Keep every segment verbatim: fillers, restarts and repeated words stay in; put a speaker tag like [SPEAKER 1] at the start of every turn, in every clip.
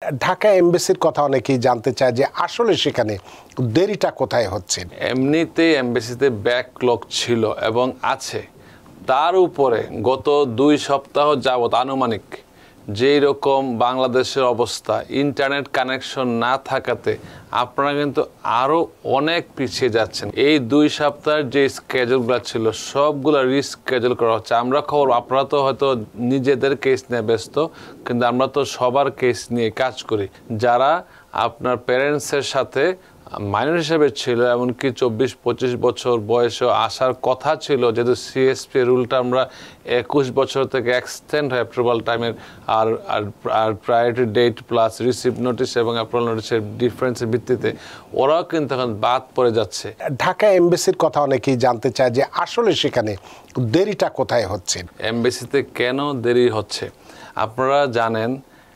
[SPEAKER 1] ঢাকা এমবেসির কথা অনেকেই জানতে চায় যে আসলে সেখানে দেরিটা কোথায় হচ্ছে।
[SPEAKER 2] এমনিতেই এমবেসিতে ব্যাকলগ ছিল এবং আছে, তার উপরে গত দুই সপ্তাহ যাবত আনুমানিক যেই রকম বাংলাদেশের অবস্থা, ইন্টারনেট কানেকশন না থাকাতে আপনারা কিন্তু আরও অনেক পিছিয়ে যাচ্ছেন। এই দুই সপ্তাহের যে স্কেজুলগুলো ছিল সবগুলো রিস্কেজুল করা হচ্ছে। আমরা খবর, আপনারা তো হয়তো নিজেদের কেস নিয়ে ব্যস্ত, কিন্তু আমরা তো সবার কেস নিয়ে কাজ করি। যারা আপনার প্যারেন্টসের সাথে মাইনর হিসেবে ছিল, এমনকি চব্বিশ পঁচিশ বছর বয়সে আসার কথা ছিল, যেহেতু সিএসপি রুলটা আমরা একুশ বছর থেকে এক্সটেন্ড হয় অ্যাপ্রুভাল টাইমের, আর আর priority date plus receive notice এবং অ্যাপ্রুভাল নোটিশের ডিফারেন্সের ভিত্তিতে ওরাও কিন্তু এখন বাদ পড়ে যাচ্ছে।
[SPEAKER 1] ঢাকা এমবেসির কথা অনেকেই জানতে চায় যে আসলে সেখানে দেরিটা কোথায় হচ্ছে।
[SPEAKER 2] এমবেসিতে কেন দেরি হচ্ছে আপনারা জানেন,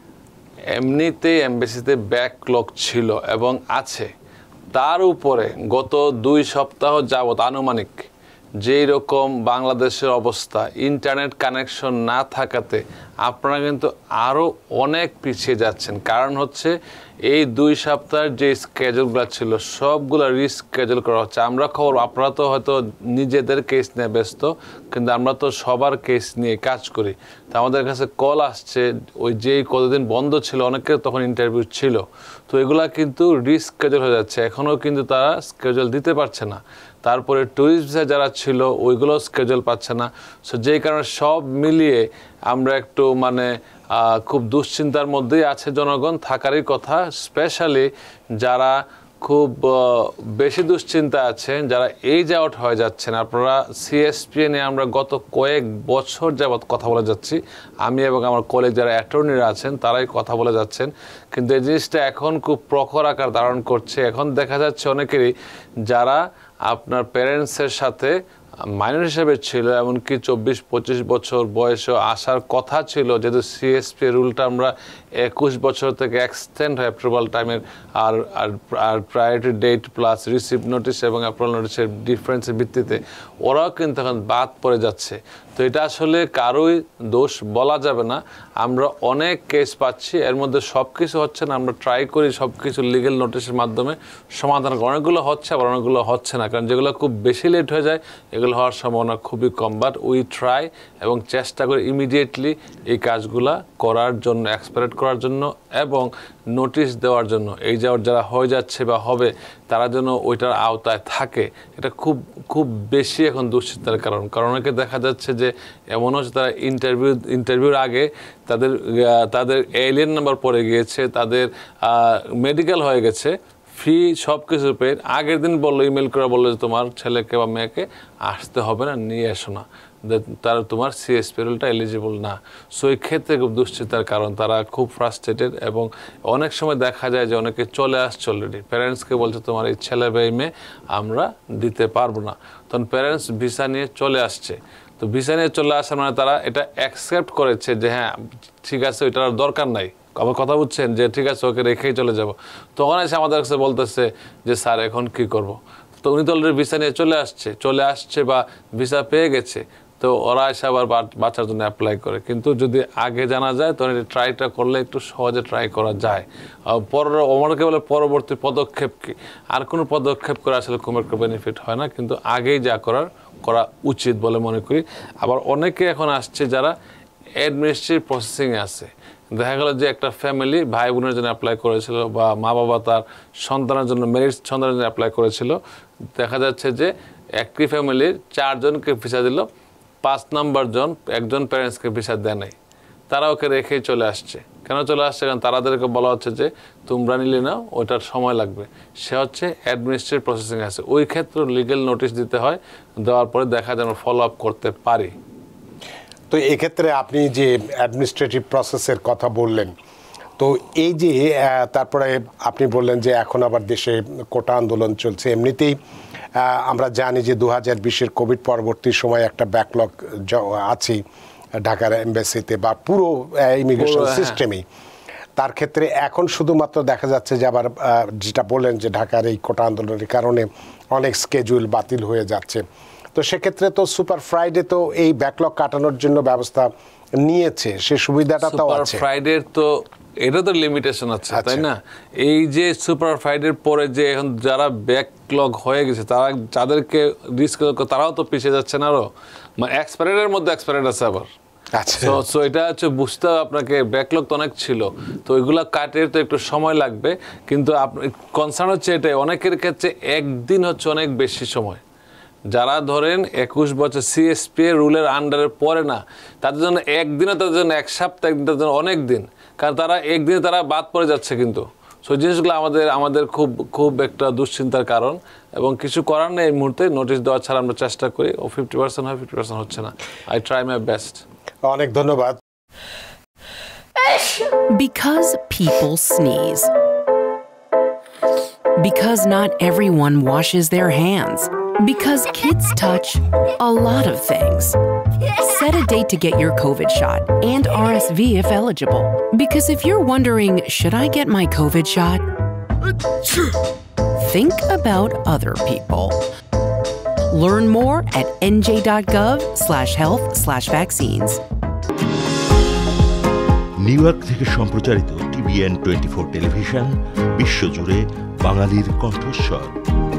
[SPEAKER 2] এমনিতেই এমবেসিতে ব্যাকলগ ছিল এবং আছে, তার উপরে গত দুই সপ্তাহ যাবত আনুমানিক যেই রকম বাংলাদেশের অবস্থা, ইন্টারনেট কানেকশন না থাকাতে আপনারা কিন্তু আরও অনেক পিছিয়ে যাচ্ছেন। কারণ হচ্ছে এই দুই সপ্তাহের যে স্কেজুলগুলো ছিল সবগুলো রিস্কেজুল করা হচ্ছে। আমরা খবর, আপনারা তো হয়তো নিজেদের কেস নিয়ে ব্যস্ত, কিন্তু আমরা তো সবার কেস নিয়ে কাজ করি। তো আমাদের কাছে কল আসছে, ওই যেই কতদিন বন্ধ ছিল অনেকের তখন ইন্টারভিউ ছিল, তো এগুলা কিন্তু রিস্কেজুল হয়ে যাচ্ছে, এখনও কিন্তু তারা স্কেজুল দিতে পারছে না। তারপরে ট্যুরিস্ট ভিসা যারা ছিল ওইগুলো স্কেজুল পাচ্ছে না। সো যেই কারণে সব মিলিয়ে আমরা একটু মানে খুব দুশ্চিন্তার মধ্যেই আছে জনগণ, থাকারই কথা। স্পেশালি যারা খুব বেশি দুশ্চিন্তা আছেন, যারা এইজ আউট হয়ে যাচ্ছেন। আপনারা সিএসপি নিয়ে আমরা গত কয়েক বছর যাবৎ কথা বলে যাচ্ছি, আমি এবং আমার কলিগ যারা অ্যাটর্নিরা আছেন তারাই কথা বলে যাচ্ছেন, কিন্তু এই জিনিসটা এখন খুব প্রখর আকার ধারণ করছে। এখন দেখা যাচ্ছে অনেকেরই যারা আপনার প্যারেন্টসের সাথে মাইনর হিসেবে ছিল, এমনকি চব্বিশ পঁচিশ বছর বয়সে আসার কথা ছিল, যেহেতু সিএসপি রুলটা আমরা একুশ বছর থেকে এক্সটেন্ড হয় অ্যাপ্রুভাল টাইমের, আর আর priority date plus receive notice এবং অ্যাপ্রুভাল নোটিশের ডিফারেন্সের ভিত্তিতে ওরাও কিন্তু এখন বাদ পড়ে যাচ্ছে। তো এটা আসলে কারোই দোষ বলা যাবে না। আমরা অনেক কেস পাচ্ছি, এর মধ্যে সব কিছু হচ্ছে না। আমরা ট্রাই করি সব কিছু লিগেল নোটিশের মাধ্যমে সমাধান করা, অনেকগুলো হচ্ছে আবার অনেকগুলো হচ্ছে না, কারণ যেগুলো খুব বেশি লেট হয়ে যায় এগুলো হওয়ার সম্ভাবনা খুবই কম। বাট উই ট্রাই এবং চেষ্টা করি ইমিডিয়েটলি এই কাজগুলা করার জন্য, এক্সপারেট করার জন্য এবং নোটিশ দেওয়ার জন্য। এই যে যারা হয়ে যাচ্ছে বা হবে তারা যেন ওইটার আওতায় থাকে, এটা খুব খুব বেশি এখন দুশ্চিন্তার কারণ। কারণ অনেকে দেখা যাচ্ছে যে এমন হচ্ছে তারা ইন্টারভিউ ইন্টারভিউর আগে তাদের তাদের এলিয়েন নাম্বার পড়ে গিয়েছে, তাদের মেডিকেল হয়ে গেছে, ফি সব কিছু পেয়ে আগের দিন বললো, ইমেল করে বললো যে তোমার ছেলেকে বা মেয়েকে আসতে হবে না, নিয়ে এসো না, তারা তোমার সিএসপি রুলটা এলিজিবল না। সো এই ক্ষেত্রে খুব দুশ্চিন্তার কারণ, তারা খুব ফ্রাস্ট্রেটেড এবং অনেক সময় দেখা যায় যে অনেকে চলে আসছে অলরেডি, প্যারেন্টসকে বলছে তোমার এই ছেলে বা মেয়ে আমরা দিতে পারবো না, তখন প্যারেন্টস ভিসা নিয়ে চলে আসছে। তো ভিসা নিয়ে চলে আসার মানে তারা এটা অ্যাকসেপ্ট করেছে যে হ্যাঁ ঠিক আছে ওইটার দরকার নাই, আমার কথা বুঝছেন, যে ঠিক আছে ওকে রেখেই চলে যাব। তখন এসে আমাদের কাছে বলতেছে যে স্যার এখন কি করব। তো উনি তো অলরেডি ভিসা নিয়ে চলে আসছে চলে আসছে বা ভিসা পেয়ে গেছে, তো ওরা এসে আবার বাচ্চার জন্য অ্যাপ্লাই করে। কিন্তু যদি আগে জানা যায় তখন এটা ট্রাইটা করলে একটু সহজে ট্রাই করা যায়। পর অনেকে বলে পরবর্তী পদক্ষেপ কি, আর কোনো পদক্ষেপ করে আসলে খুব একটা বেনিফিট হয় না, কিন্তু আগেই যা করার করা উচিত বলে মনে করি। আবার অনেকে এখন আসছে যারা অ্যাডমিনিস্ট্রেটিভ প্রসেসিংয়ে আছে, দেখা গেল যে একটা ফ্যামিলি ভাই বোনের জন্য অ্যাপ্লাই করেছিল বা মা বাবা তার সন্তানের জন্য মেরিট সন্তানের জন্য অ্যাপ্লাই করেছিল, দেখা যাচ্ছে যে একটি ফ্যামিলির চারজনকে ভিসা দিল, পাঁচ নাম্বার জন একজন প্যারেন্টসকে ভিসা দেয় নাই, তারা ওকে রেখেই চলে আসছে। কেন চলে আসছে? কারণ তাদেরকে বলা হচ্ছে যে তোমরা নিলে না, ওটার সময় লাগবে। সে হচ্ছে অ্যাডমিনিস্ট্রেটিভ প্রসেসিং আছে, ওই ক্ষেত্রে লিগেল নোটিশ দিতে হয়, দেওয়ার পরে দেখা যেন ফলো আপ করতে পারি।
[SPEAKER 1] তো এক্ষেত্রে আপনি যে অ্যাডমিনিস্ট্রেটিভ প্রসেসের কথা বললেন, তো এই যে তারপরে আপনি বললেন যে এখন আবার দেশে কোটা আন্দোলন চলছে, এমনিতেই আমরা জানি যে দু হাজার বিশের কোভিড পরবর্তী সময় একটা ব্যাকলগ আছে ঢাকার এমবেসিতে বা পুরো ইমিগ্রেশন সিস্টেমেই। তার ক্ষেত্রে এখন শুধুমাত্র দেখা যাচ্ছে যে আবার যেটা বললেন যে ঢাকার এই কোটা আন্দোলনের কারণে অনেক স্কেজুল বাতিল হয়ে যাচ্ছে। তো সেক্ষেত্রে তো সুপার ফ্রাইডে তো এই ব্যাকলগ কাটানোর জন্য ব্যবস্থা নিয়েছে, সে সুবিধাটা তো আছে।
[SPEAKER 2] সুপার ফ্রাইডের তো এটা তো লিমিটেশন আছে,
[SPEAKER 1] আচ্ছা।
[SPEAKER 2] তাই না? এই যে সুপার ফাইডের পরে যে এখন যারা ব্যাকলগ হয়ে গেছে তারা যাদেরকে রিস্ক, তারাও তো পিছিয়ে যাচ্ছে না আরো, মানে এক্সপায়ারের মধ্যে এক্সপায়ার আছে আবার।
[SPEAKER 1] আচ্ছা
[SPEAKER 2] সো সো এটা হচ্ছে বুঝতে হবে আপনাকে, ব্যাকলগ তো অনেক ছিল, তো ওইগুলা কাটিয়ে তো একটু সময় লাগবে। কিন্তু আপনি কনসার্ন হচ্ছে এটাই, অনেকের ক্ষেত্রে একদিন হচ্ছে অনেক বেশি সময়। যারা ধরেন একুশ বছর সিএসপি রুলের আন্ডারে পড়ে না, তাদের জন্য একদিনে, তাদের জন্য এক সপ্তাহ, একদিন তাদের জন্য অনেক দিন, কারণ তারা একদিনে তারা বাদ পড়ে যাচ্ছে। কিন্তু সেই জিনিসগুলো আমাদের আমাদের খুব খুব একটা দুশ্চিন্তার কারণ, এবং কিছু করার নেই এই মুহূর্তে। নোটিশ দেওয়া ছাড়া আমরা চেষ্টা করি, ও ফিফটি পার্সেন্ট হয়, ফিফটি পার্সেন্ট হচ্ছে না। I try my best.
[SPEAKER 1] অনেক ধন্যবাদ।
[SPEAKER 3] Because people sneeze. Because not everyone washes their hands. Because kids touch a lot of things. Set a date to get your COVID shot and R S V if eligible. Because if you're wondering, should I get my COVID shot? Think about other people. Learn more at nj.gov slash health slash vaccines.
[SPEAKER 4] New York থেকে সম্প্রচারিত TVN twenty four television, বিশ্বজুড়ে বাঙালির কণ্ঠস্বর।